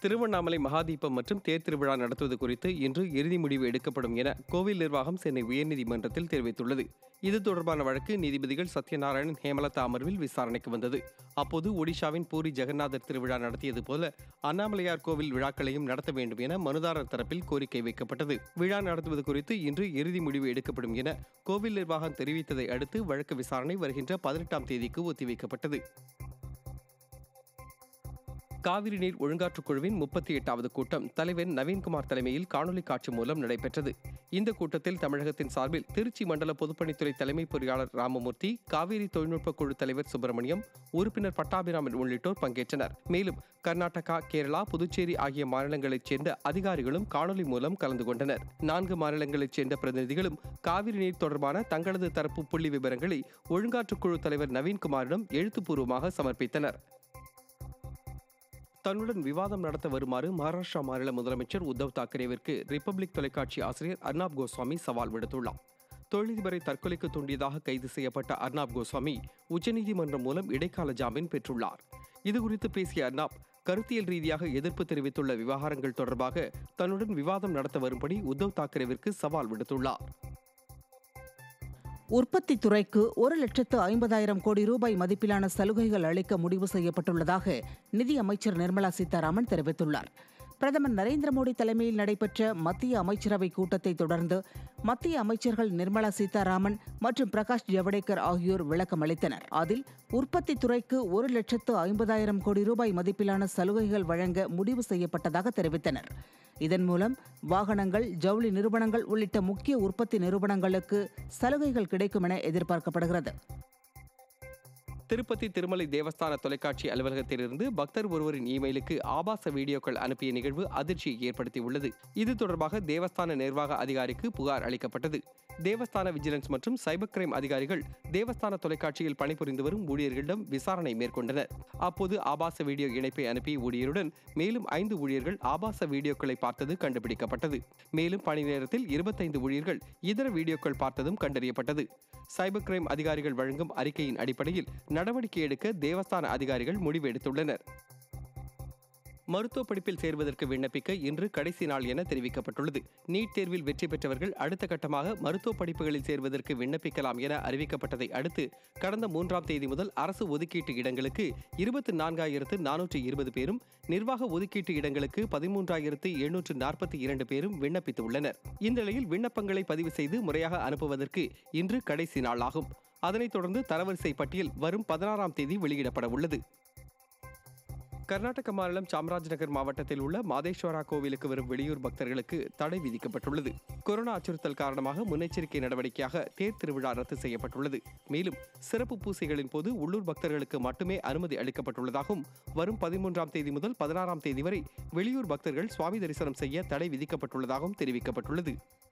திருவண்ணாமலை மகாதீபம் மற்றும் தேர் திருவிழா நடத்துவது குறித்து இன்று இறுதி முடிவு எடுக்கப்படும் என கோவில் நிர்வாகம் சென்னை உயர்நீதிமன்றத்தில் தெரிவித்துள்ளது. இது தொடர்பான வழக்கு நீதிபதிகள் சத்யநாராயணன், ஹேமலதா அமர்வில் விசாரணைக்கு வந்தது. அப்போது ஒடிஷாவின் பூரி ஜெகநாதர் திருவிழா நடத்தியது போல அண்ணாமலையார் கோவில் விழாக்களையும் நடத்த வேண்டும் என மனுதாரர் தரப்பில் கோரிக்கை வைக்கப்பட்டது. விழா நடத்துவது குறித்து இன்று இறுதி முடிவு எடுக்கப்படும் என கோவில் நிர்வாகம் தெரிவித்ததை அடுத்து வழக்கு விசாரணை வருகின்ற 18ஆம் தேதிக்கு ஒத்திவைக்கப்பட்டது. காவிரி நீர் ஒழுங்காற்றுக் குழுவின் 38வது கூட்டம் தலைவர் நவீன்குமார் தலைமையில் காணொலி காட்சி மூலம் நடைபெற்றது. இந்த கூட்டத்தில் தமிழகத்தின் சார்பில் திருச்சி மண்டல பொதுப்பணித்துறை தலைமை பொறியாளர் ராமமூர்த்தி, காவிரி தொழில்நுட்ப குழு தலைவர் சுப்பிரமணியம், உறுப்பினர் பட்டாபிராமன் உள்ளிட்டோர் பங்கேற்றனர். மேலும் கர்நாடகா, கேரளா, புதுச்சேரி ஆகிய மாநிலங்களைச் சேர்ந்த அதிகாரிகளும் காணொலி மூலம் கலந்து கொண்டனர். 4 மாநிலங்களைச் சேர்ந்த பிரதிநிதிகளும் காவிரி நீர் தொடர்பான தங்களது தரப்பு புள்ளி விவரங்களை ஒழுங்காற்றுக் குழு தலைவர் நவீன்குமாரிடம் எழுத்துப்பூர்வமாக சமர்ப்பித்தனர். தன்னுடன் விவாதம் நடத்த வருமாறு மகாராஷ்டிரா மாநில முதலமைச்சர் உத்தவ் தாக்கரேவிற்கு ரிப்பப்ளிக் தொலைக்காட்சி ஆசிரியர் அர்னாப் கோஸ்வாமி சவால் விடுத்துள்ளார். தொழிலதிபரை தற்கொலைக்கு தூண்டியதாக கைது செய்யப்பட்ட அர்னாப் கோஸ்வாமி உச்சநீதிமன்றம் மூலம் இடைக்கால ஜாமீன் பெற்றுள்ளார். இதுகுறித்து பேசிய அர்னாப், கருத்தியல் ரீதியாக எதிர்ப்பு தெரிவித்துள்ள விவகாரங்கள் தொடர்பாக தன்னுடன் விவாதம் நடத்த வரும்படி உத்தவ் தாக்கரேவிற்கு சவால் விடுத்துள்ளார். உற்பத்தி துறைக்கு 1,50,000 கோடி ரூபாய் மதிப்பிலான சலுகைகள் அளிக்க முடிவு செய்யப்பட்டுள்ளதாக நிதி அமைச்சர் நிர்மலா சீதாராமன் தெரிவித்துள்ளார். பிரதமர் நரேந்திர மோடி தலைமையில் நடைபெற்ற மத்திய அமைச்சரவை கூட்டத்தை தொடர்ந்து மத்திய அமைச்சர்கள் நிர்மலா சீதாராமன் மற்றும் பிரகாஷ் ஜவடேகர் ஆகியோர் விளக்கம் அளித்தனர். அதில் உற்பத்தி துறைக்கு 1,50,000 கோடி ரூபாய் மதிப்பிலான சலுகைகள் வழங்க முடிவு செய்யப்பட்டதாக தெரிவித்தனர். இதன் மூலம் வாகனங்கள், ஜவுளி நிறுவனங்கள் உள்ளிட்ட முக்கிய உற்பத்தி நிறுவனங்களுக்கு சலுகைகள் கிடைக்கும் என எதிர்பார்க்கப்படுகிறது. திருப்பதி திருமலை தேவஸ்தான தொலைக்காட்சி அலுவலகத்திலிருந்து பக்தர் ஒருவரின் இமெயிலுக்கு ஆபாச வீடியோக்கள் அனுப்பிய நிகழ்வு அதிர்ச்சியை ஏற்படுத்தியுள்ளது. இது தொடர்பாக தேவஸ்தான நிர்வாக அதிகாரிக்கு புகார் அளிக்கப்பட்டது. தேவஸ்தான விஜிலன்ஸ் மற்றும் சைபர் கிரைம் அதிகாரிகள் தேவஸ்தான தொலைக்காட்சியில் பணிபுரிந்து வரும் ஊழியர்களிடம் விசாரணை மேற்கொண்டனர். அப்போது ஆபாச வீடியோ இணைப்பை அனுப்பிய ஊழியருடன் மேலும் 5 ஊழியர்கள் ஆபாச வீடியோக்களை பார்த்தது கண்டுபிடிக்கப்பட்டது. மேலும் பணி நேரத்தில் 25 ஊழியர்கள் இதர வீடியோக்கள் பார்த்ததும் கண்டறியப்பட்டது. சைபர் கிரைம் அதிகாரிகள் வழங்கும் அறிக்கையின் அடிப்படையில் நடவடிக்கை எடுக்க தேவஸ்தான அதிகாரிகள் முடிவு எடுத்துள்ளனர். மருத்துவ படிப்பில் சேர்வதற்கு விண்ணப்பிக்க இன்று கடைசி நாள் என தெரிவிக்கப்பட்டுள்ளது. நீட் தேர்வில் வெற்றி பெற்றவர்கள் அடுத்த கட்டமாக மருத்துவ படிப்புகளில் சேர்வதற்கு விண்ணப்பிக்கலாம் என அறிவிக்கப்பட்டதை அடுத்து கடந்த 3ஆம் தேதி முதல் அரசு ஒதுக்கீட்டு இடங்களுக்கு 24,420 பேரும், நிர்வாக ஒதுக்கீட்டு இடங்களுக்கு 13,742 பேரும் விண்ணப்பித்துள்ளனர். இந்த நிலையில் விண்ணப்பங்களை பதிவு செய்து முறையாக அனுப்புவதற்கு இன்று கடைசி நாள் ஆகும். அதனைத் தொடர்ந்து தரவரிசை பட்டியல் வரும் 16ஆம் தேதி வெளியிடப்பட உள்ளது. கர்நாடக மாநிலம் சாம்ராஜ்நகர் மாவட்டத்தில் உள்ள மாதேஸ்வரா கோவிலுக்கு வரும் வெளியூர் பக்தர்களுக்கு தடை விதிக்கப்பட்டுள்ளது. கொரோனா அச்சுறுத்தல் காரணமாக முன்னெச்சரிக்கை நடவடிக்கையாக தேர் திருவிழா ரத்து செய்யப்பட்டுள்ளது. மேலும் சிறப்பு பூசைகளின் போது உள்ளூர் பக்தர்களுக்கு மட்டுமே அனுமதி அளிக்கப்பட்டுள்ளதாகவும் வரும் 13ஆம் தேதி முதல் 16ஆம் தேதி வரை வெளியூர் பக்தர்கள் சுவாமி தரிசனம் செய்ய தடை விதிக்கப்பட்டுள்ளதாகவும் தெரிவிக்கப்பட்டுள்ளது.